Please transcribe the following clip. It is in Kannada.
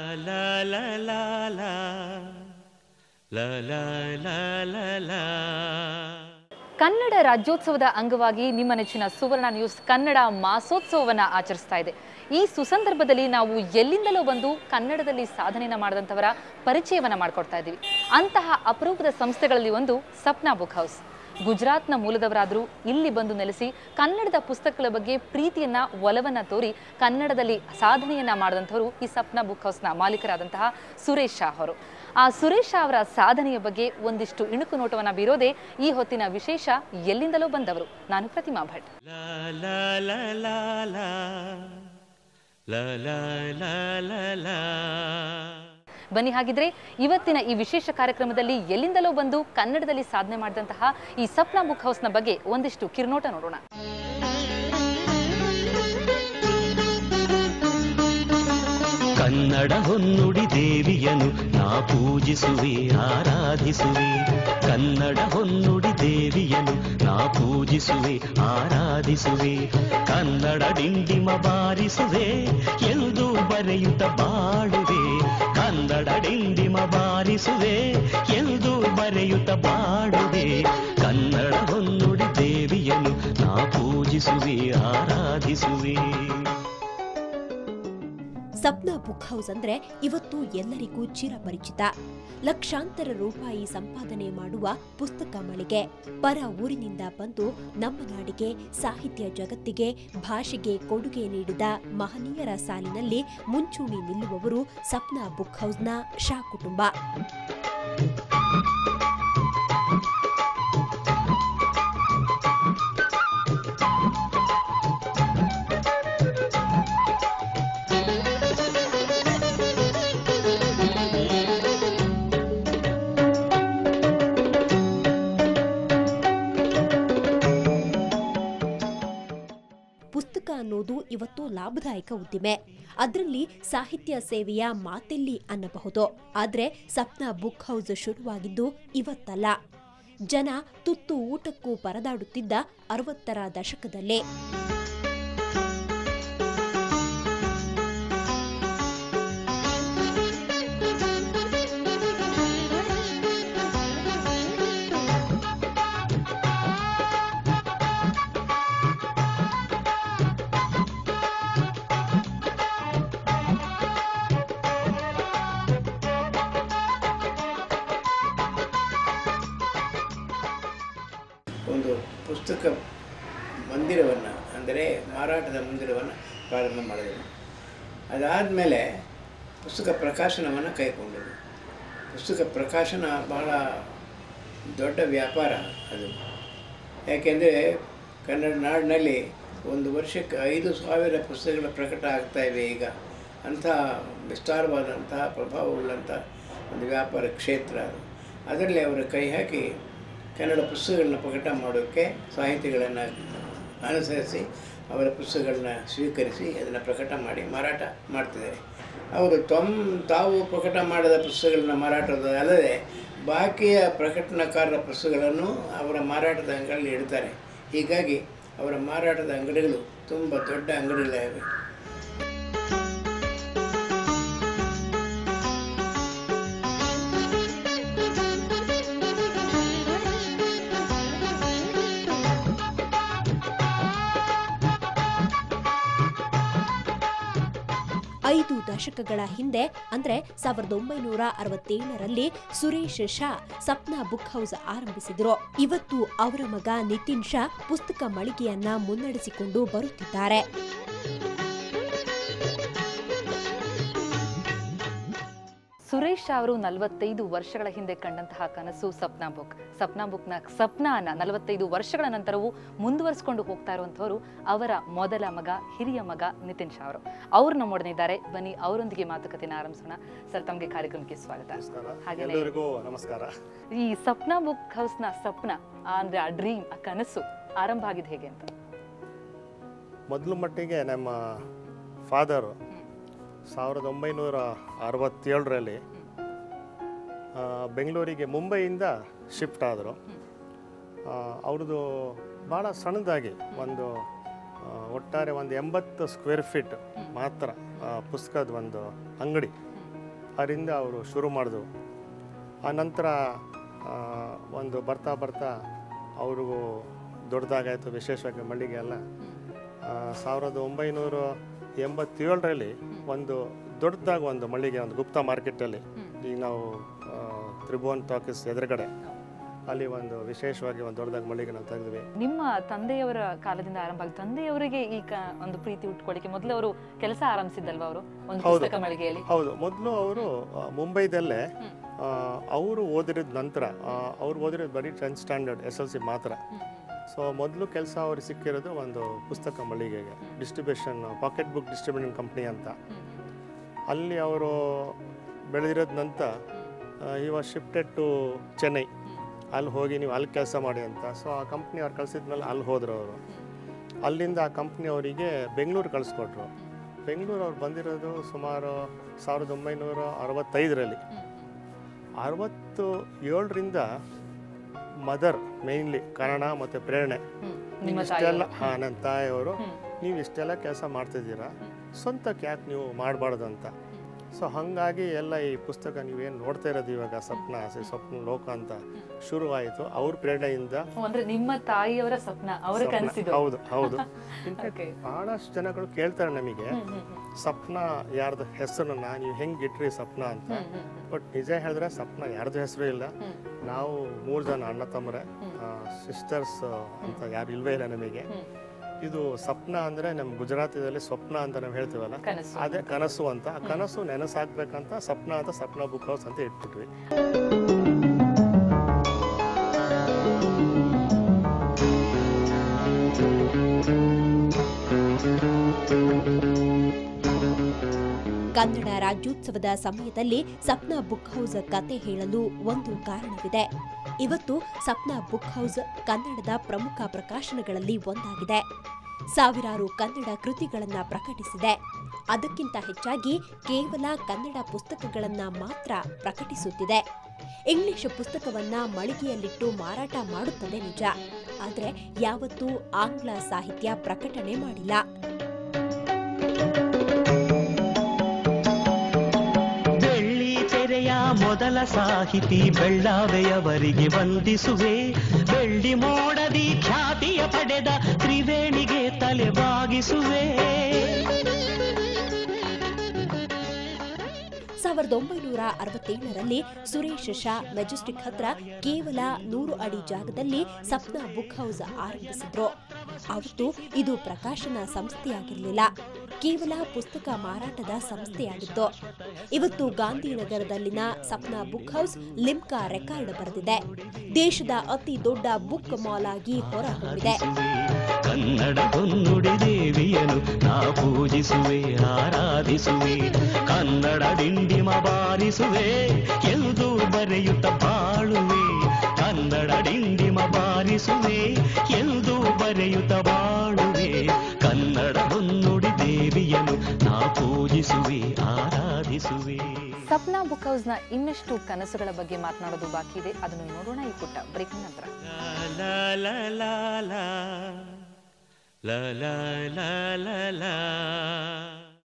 la la la la la la la la la. Kannada ರಾಜ್ಯೋತ್ಸವದ ಅಂಗವಾಗಿ ನಿಮ್ಮ ನೆಚ್ಚಿನ ಸುವರ್ಣ ನ್ಯೂಸ್ ಕನ್ನಡ ಮಾಸೋತ್ಸವವನ್ನು ಆಚರಿಸ್ತಾ ಇದೆ. ಈ ಸುಸಂದರ್ಭದಲ್ಲಿ ನಾವು ಎಲ್ಲಿಂದಲೋ ಬಂದು ಕನ್ನಡದಲ್ಲಿ ಸಾಧನೆಯನ್ನು ಮಾಡಿದಂಥವರ ಪರಿಚಯವನ್ನು ಮಾಡಿಕೊಡ್ತಾ ಇದ್ದೀವಿ. ಅಂತಹ ಅಪರೂಪದ ಸಂಸ್ಥೆಗಳಲ್ಲಿ ಒಂದು ಸಪ್ನಾ ಬುಕ್ ಹೌಸ್. ಗುಜರಾತ್ನ ಮೂಲದವರಾದರೂ ಇಲ್ಲಿ ಬಂದು ನೆಲೆಸಿ ಕನ್ನಡದ ಪುಸ್ತಕಗಳ ಬಗ್ಗೆ ಪ್ರೀತಿಯನ್ನ ಒಲವನ್ನು ತೋರಿ ಕನ್ನಡದಲ್ಲಿ ಸಾಧನೆಯನ್ನ ಮಾಡಿದಂಥವರು ಈ ಸಪ್ನಾ ಬುಕ್ ಹೌಸ್ನ ಮಾಲೀಕರಾದಂತಹ ಸುರೇಶ್ ಶಾ ಅವರು. ಆ ಸುರೇಶ್ ಶಾ ಅವರ ಸಾಧನೆಯ ಬಗ್ಗೆ ಒಂದಿಷ್ಟು ಇಣುಕು ನೋಟವನ್ನು ಬೀರೋದೇ ಈ ಹೊತ್ತಿನ ವಿಶೇಷ. ಎಲ್ಲಿಂದಲೋ ಬಂದವರು. ನಾನು ಪ್ರತಿಮಾ ಭಟ್. ಬನ್ನಿ ಹಾಗಿದ್ರೆ ಇವತ್ತಿನ ಈ ವಿಶೇಷ ಕಾರ್ಯಕ್ರಮದಲ್ಲಿ ಎಲ್ಲಿಂದಲೋ ಬಂದು ಕನ್ನಡದಲ್ಲಿ ಸಾಧನೆ ಮಾಡಿದಂತಹ ಈ ಸಪ್ನಾ ಬುಕ್ ಹೌಸ್ನ ಬಗ್ಗೆ ಒಂದಿಷ್ಟು ಕಿರುನೋಟ ನೋಡೋಣ. ಕನ್ನಡ ಹೊನ್ನುಡಿ ದೇವಿಯನು ನಾ ಪೂಜಿಸುವೆ ಆರಾಧಿಸುವೆ. ಕನ್ನಡ ಹೊನ್ನುಡಿ ದೇವಿಯನು ನಾ ಪೂಜಿಸುವೆ ಆರಾಧಿಸುವೆ. ಕನ್ನಡ ಡಿಂಡಿಮ ಬಾರಿಸುವೆ ಎಂದು ಬರೆಯುತ್ತ ಬಾಳುವೆ. ಕನ್ನಡ ಡಿಂಡಿಮ ಬಾರಿಸುವೆ ಎಂದು ಬರೆಯುತ್ತ ಬಾಳುವೆ. ಕನ್ನಡ ಹೊನ್ನುಡಿ ದೇವಿಯನು ನಾ ಪೂಜಿಸುವೆ ಆರಾಧಿಸುವೆ. ಸಪ್ನಾ ಬುಕ್ ಹೌಸ್ ಅಂದ್ರೆ ಇವತ್ತು ಎಲ್ಲರಿಗೂ ಚಿರಪರಿಚಿತ. ಲಕ್ಷಾಂತರ ರೂಪಾಯಿ ಸಂಪಾದನೆ ಮಾಡುವ ಪುಸ್ತಕ ಮಳಿಗೆ. ಪರ ಊರಿನಿಂದ ಬಂದು ನಮ್ಮ ನಾಡಿಗೆ, ಸಾಹಿತ್ಯ ಜಗತ್ತಿಗೆ, ಭಾಷೆಗೆ ಕೊಡುಗೆ ನೀಡಿದ ಮಹನೀಯರ ಸಾಲಿನಲ್ಲಿ ಮುಂಚೂಣಿ ನಿಲ್ಲುವವರು ಸಪ್ನಾ ಬುಕ್ ಹೌಸ್ನ ಶಾ ಕುಟುಂಬ. ಪುಸ್ತಕ ಅನ್ನೋದು ಇವತ್ತು ಲಾಭದಾಯಕ ಉದ್ದಿಮೆ. ಅದರಲ್ಲಿ ಸಾಹಿತ್ಯ ಸೇವೆಯ ಮಾತೆಲ್ಲಿ ಅನ್ನಬಹುದು. ಆದ್ರೆ ಸಪ್ನಾ ಬುಕ್ ಹೌಸ್ ಶುರುವಾಗಿದ್ದು ಇವತ್ತಲ್ಲ. ಜನ ತುತ್ತು ಊಟಕ್ಕೂ ಪರದಾಡುತ್ತಿದ್ದ 60ರ ದಶಕದಲ್ಲೇ. ಒಂದು ಪುಸ್ತಕ ಮಂದಿರವನ್ನು, ಅಂದರೆ ಮಾರಾಟದ ಮಂದಿರವನ್ನು ಪ್ರಾರಂಭ ಮಾಡಿದರು. ಅದಾದಮೇಲೆ ಪುಸ್ತಕ ಪ್ರಕಾಶನವನ್ನು ಕೈಗೊಂಡರು. ಪುಸ್ತಕ ಪ್ರಕಾಶನ ಬಹಳ ದೊಡ್ಡ ವ್ಯಾಪಾರ ಅದು. ಯಾಕೆಂದರೆ ಕನ್ನಡ ನಾಡಿನಲ್ಲಿ ಒಂದು ವರ್ಷಕ್ಕೆ 5,000 ಪುಸ್ತಕಗಳ ಪ್ರಕಟ ಆಗ್ತಾಯಿವೆ ಈಗ. ಅಂಥ ವಿಸ್ತಾರವಾದಂತಹ ಪ್ರಭಾವವುಳ್ಳಂಥ ಒಂದು ವ್ಯಾಪಾರ ಕ್ಷೇತ್ರ ಅದು. ಅದರಲ್ಲಿ ಅವರು ಕೈ ಹಾಕಿ ಕನ್ನಡ ಪುಸ್ತಕಗಳನ್ನ ಪ್ರಕಟ ಮಾಡೋಕ್ಕೆ ಸಾಹಿತಿಗಳನ್ನು ಅನುಸರಿಸಿ ಅವರ ಪುಸ್ತಕಗಳನ್ನ ಸ್ವೀಕರಿಸಿ ಅದನ್ನು ಪ್ರಕಟ ಮಾಡಿ ಮಾರಾಟ ಮಾಡ್ತಿದ್ದಾರೆ. ಅವರು ತಾವು ಪ್ರಕಟ ಮಾಡಿದ ಪುಸ್ತಕಗಳನ್ನ ಮಾರಾಟದ ಅಲ್ಲದೆ ಬಾಕಿಯ ಪ್ರಕಟಣಕಾರರ ಪುಸ್ತಕಗಳನ್ನು ಅವರ ಮಾರಾಟದ ಅಂಗಡಿಯಲ್ಲಿ ಇಡ್ತಾರೆ. ಹೀಗಾಗಿ ಅವರ ಮಾರಾಟದ ಅಂಗಡಿಗಳು ತುಂಬ ದೊಡ್ಡ ಅಂಗಡಿಗಳಿವೆ. ಐದು ದಶಕಗಳ ಹಿಂದೆ ಅಂದ್ರೆ 1967ರಲ್ಲಿ ಸುರೇಶ್ ಶಾ ಸಪ್ನಾ ಬುಕ್ ಹೌಸ್ ಆರಂಭಿಸಿದ್ರು. ಇವತ್ತು ಅವರ ಮಗ ನಿತಿನ್ ಶಾ ಪುಸ್ತಕ ಮಳಿಗೆಯನ್ನ ಮುನ್ನಡೆಸಿಕೊಂಡು ಬರುತ್ತಿದ್ದಾರೆ. ಸುರೇಶ್ ಅವರು 45 ವರ್ಷಗಳ ಹಿಂದೆ ಕಂಡಂತಹ ಕನಸು ಸಪ್ನಾ ಬುಕ್. ಸಪ್ನಾ ಬುಕ್ನ ಸಪ್ನಾನ 45 ವರ್ಷಗಳ ನಂತರವೂ ಮುಂದುವರಿಸಿಕೊಂಡು ಹೋಗ್ತಾ ಇರುವಂಥವರು ಅವರ ಮೊದಲ ಮಗ, ಹಿರಿಯ ಮಗ ನಿತಿನ್ ಶಾ ಅವರು. ಅವರು ನಮ್ಮೊಡನೆ ಇದ್ದಾರೆ. ಬನ್ನಿ ಅವರೊಂದಿಗೆ ಮಾತುಕತೆಯನ್ನು ಆರಂಭಿಸೋಣ. ಸರ್, ತಮಗೆ ಕಾರ್ಯಕ್ರಮಕ್ಕೆ ಸ್ವಾಗತ. ಹಾಗೆ ನಮಸ್ಕಾರ. ಈ ಸಪ್ನಾ ಬುಕ್ ಹೌಸ್ನ ಸಪ್ನ ಅಂದ್ರೆ ಆ ಡ್ರೀಮ್, ಆ ಕನಸು ಆರಂಭ ಆಗಿದ್ದು ಹೇಗೆ ಅಂತ? ಮೊದಲು ಮಟ್ಟಿಗೆ ನಮ್ಮ ಫಾದರು 1967ರಲ್ಲಿ ಬೆಂಗಳೂರಿಗೆ ಮುಂಬೈಯಿಂದ ಶಿಫ್ಟ್ ಆದರು. ಅವ್ರದ್ದು ಭಾಳ ಸಣ್ಣದಾಗಿ ಒಂದು ಒಟ್ಟಾರೆ ಒಂದು 80 ಸ್ಕ್ವೇರ್ ಫೀಟ್ ಮಾತ್ರ ಪುಸ್ತಕದ ಒಂದು ಅಂಗಡಿ ಅದರಿಂದ ಅವರು ಶುರು ಮಾಡಿದ್ರು. ಆ ನಂತರ ಒಂದು ಬರ್ತಾ ಬರ್ತಾ ಅವ್ರಿಗೂ ದೊಡ್ಡದಾಗಾಯಿತು, ವಿಶೇಷವಾಗಿ ಮಳಿಗೆ ಎಲ್ಲ. 1987ರಲ್ಲಿ ಒಂದು ದೊಡ್ಡದಾಗಿ ಒಂದು ಮಳಿಗೆ, ಒಂದು ಗುಪ್ತಾ ಮಾರ್ಕೆಟಲ್ಲಿ, ಈಗ ನಾವು ತ್ರಿಭುವನ್ ಟಾಕೀಸ್ ಎದುರುಗಡೆ ಅಲ್ಲಿ ಒಂದು ವಿಶೇಷವಾಗಿ ಒಂದು ದೊಡ್ಡದಾಗಿ ಮಳಿಗೆ ನಾವು ತೆಗೆದ್ವಿ. ನಿಮ್ಮ ತಂದೆಯವರ ಕಾಲದಿಂದ ಆರಂಭ ಆಗಿ ತಂದೆಯವರಿಗೆ ಈ ಒಂದು ಪ್ರೀತಿ ಉಟ್ಕೊಳ್ಳಿಕ್ಕೆ ಮೊದಲು ಅವರು ಕೆಲಸ ಆರಂಭಿಸಿದ್ದಲ್ವಾ ಅವರು ಒಂದು ಪುಸ್ತಕ ಮಳಿಗೆಯಲ್ಲಿ? ಹೌದು, ಮೊದಲು ಅವರು ಮುಂಬೈದಲ್ಲೇ ಅವರು ಓದಿರೋದ ನಂತರ ಅವ್ರು ಓದಿರೋದು ಬರೀ 10th ಸ್ಟ್ಯಾಂಡರ್ಡ್ SLC ಮಾತ್ರ. ಸೊ ಮೊದಲು ಕೆಲಸ ಅವ್ರಿಗೆ ಸಿಕ್ಕಿರೋದು ಒಂದು ಪುಸ್ತಕ ಮಳಿಗೆಗೆ, distribution, pocket book distribution company ಅಂತ. ಅಲ್ಲಿ ಅವರು ಬೆಳೆದಿರೋದ ನಂತರ ಈ ವಾಸ್ ಶಿಫ್ಟೆಡ್ ಟು ಚೆನ್ನೈ. ಅಲ್ಲಿ ಹೋಗಿ ನೀವು ಅಲ್ಲಿ ಕೆಲಸ ಮಾಡಿ ಅಂತ. ಸೊ ಆ ಕಂಪ್ನಿ ಅವ್ರು ಕಳಿಸಿದ್ಮೇಲೆ ಅಲ್ಲಿ ಹೋದರು ಅವರು. ಅಲ್ಲಿಂದ ಆ ಕಂಪ್ನಿ ಅವರಿಗೆ ಬೆಂಗಳೂರು ಕಳಿಸ್ಕೊಟ್ರು. ಬೆಂಗಳೂರು ಅವ್ರು ಬಂದಿರೋದು ಸುಮಾರು 1965ರಲ್ಲಿ. 67ರಿಂದ ಮದರ್ ಮೇನ್ಲಿ ಕನ್ನಡ ಮತ್ತು ಪ್ರೇರಣೆ ಇಷ್ಟೆಲ್ಲ, ನನ್ನ ತಾಯಿಯವರು ನೀವು ಇಷ್ಟೆಲ್ಲ ಕೆಲಸ ಮಾಡ್ತಿದ್ದೀರಾ, ಸ್ವಂತಕ್ಕೆ ಯಾಕೆ ನೀವು ಮಾಡಬಾರ್ದು ಅಂತ. ಸೊ ಹಾಗಾಗಿ ಎಲ್ಲ ಈ ಪುಸ್ತಕ ನೀವೇನು ನೋಡ್ತಾ ಇರೋದು ಇವಾಗ ಸ್ವಪ್ನ ಲೋಕ ಅಂತ ಶುರುವಾಯಿತು ಅವ್ರ ಪ್ರೇರಣೆಯಿಂದ. ಅಂದ್ರೆ ನಿಮ್ಮ ತಾಯಿಯವರ ಸ್ವಪ್ನ, ಅವರ ಕನಸಿದು. ಹೌದು ಹೌದು. ಬಹಳಷ್ಟು ಜನಗಳು ಕೇಳ್ತಾರೆ ನಮಗೆ, ಸ್ವಪ್ನ ಯಾರ್ದು ಹೆಸರನ್ನ ನೀವು ಹೆಂಗೆ ಇಟ್ರಿ ಸ್ವಪ್ನ ಅಂತ. ಬಟ್ ನಿಜ ಹೇಳಿದ್ರೆ ಸ್ವಪ್ನ ಯಾರ್ದು ಹೆಸರು ಇಲ್ಲ. ನಾವು 3 ಜನ ಅಣ್ಣ ತಮ್ಮರೆ, ಸಿಸ್ಟರ್ಸ್ ಅಂತ ಯಾರು ಇಲ್ವೇ ಇಲ್ಲ ನಮಗೆ. ಇದು ಸ್ವಪ್ನ ಅಂದರೆ ನಮ್ಮ ಗುಜರಾತಿದಲ್ಲಿ ಸ್ವಪ್ನ ಅಂತ ನಾವು ಹೇಳ್ತೀವಲ್ಲ, ಅದೇ ಕನಸು ಅಂತ. ಆ ಕನಸು ನೆನಸಾಗ್ಬೇಕಂತ ಸ್ವಪ್ನ ಅಂತ ಸ್ವಪ್ನ ಬುಕ್ ಹೌಸ್ ಅಂತ ಇಟ್ಬಿಟ್ವಿ. ಕನ್ನಡ ರಾಜ್ಯೋತ್ಸವದ ಸಮಯದಲ್ಲಿ ಸಪ್ನಾ ಬುಕ್ ಹೌಸ್ ಕತೆ ಹೇಳಲು ಒಂದು ಕಾರಣವಿದೆ. ಇವತ್ತು ಸಪ್ನಾ ಬುಕ್ ಹೌಸ್ ಕನ್ನಡದ ಪ್ರಮುಖ ಪ್ರಕಾಶನಗಳಲ್ಲಿ ಒಂದಾಗಿದೆ. ಸಾವಿರಾರು ಕನ್ನಡ ಕೃತಿಗಳನ್ನು ಪ್ರಕಟಿಸಿದೆ. ಅದಕ್ಕಿಂತ ಹೆಚ್ಚಾಗಿ ಕೇವಲ ಕನ್ನಡ ಪುಸ್ತಕಗಳನ್ನ ಮಾತ್ರ ಪ್ರಕಟಿಸುತ್ತಿದೆ. ಇಂಗ್ಲಿಷ್ ಪುಸ್ತಕವನ್ನ ಮಳಿಗೆಯಲ್ಲಿಟ್ಟು ಮಾರಾಟ ಮಾಡುತ್ತದೆ ನಿಜ, ಆದರೆ ಯಾವತ್ತೂ ಆಂಗ್ಲ ಸಾಹಿತ್ಯ ಪ್ರಕಟಣೆ ಮಾಡಿಲ್ಲ. ಮೊದಲ ಸಾಹಿತಿ ಬೆಳ್ಳಾವೆಯವರಿಗೆ ವಂದಿಸುವೆ, ಬೆಳ್ಳಿ ಮೋಡದಿ ಖ್ಯಾತಿಯ ಪಡೆದ ತ್ರಿವೇಣಿಗೆ ತಲೆ ಬಾಗಿಸುವೆ. 1967ರಲ್ಲಿ ಸುರೇಶ್ ಶಾ ಮೆಜೆಸ್ಟಿಕ್ ಹತ್ರ ಕೇವಲ 100 ಅಡಿ ಜಾಗದಲ್ಲಿ ಸಪ್ನಾ ಬುಕ್ ಹೌಸ್ ಆರಂಭಿಸಿದ್ರು. ಅವತ್ತು ಇದು ಪ್ರಕಾಶನ ಸಂಸ್ಥೆಯಾಗಿರಲಿಲ್ಲ, ಕೇವಲ ಪುಸ್ತಕ ಮಾರಾಟದ ಸಂಸ್ಥೆಯಾಗಿತ್ತು. ಇವತ್ತು ಗಾಂಧಿನಗರದಲ್ಲಿನ Sapna book house Limca record ಬರೆದಿದೆ. ದೇಶದ ಅತಿ ದೊಡ್ಡ ಬುಕ್ ಮಾಲ್ ಆಗಿ ಹೊರಹೊಮ್ಮಿದೆ. ಕನ್ನಡ ನುಡಿ ದೇವಿಯನ್ನು ನಾ ಪೂಜಿಸುವೆ, ಆರಾಧಿಸುವೆ. ಕನ್ನಡ ಡಿಂಡಿಮ ಬಾರಿಸುವೆ, ಎಂದು ಬರೆಯುತ್ತ ಬಾಳುವೆ. ಕನ್ನಡ ಡಿಂಡಿಮ ಬಾರಿಸುವೆ, ಎಂದು ಬರೆಯುತ್ತ ಬಾಳುವೆ. ಕನ್ನಡ ನುಡಿ ದೇವಿಯನ್ನು ನಾ ಪೂಜಿಸುವೆ, ಆರಾಧಿಸುವೆ. ಸಪ್ನಾ ಬುಕ್ ಹೌಸ್ನ ಇನ್ನಷ್ಟು ಕನಸುಗಳ ಬಗ್ಗೆ ಮಾತನಾಡೋದು ಬಾಕಿ ಇದೆ. ಅದನ್ನು ನೋಡೋಣ ಈ ಪುಟ್ಟ ಬ್ರೇಕ್ ನಂತರ. la la la la la la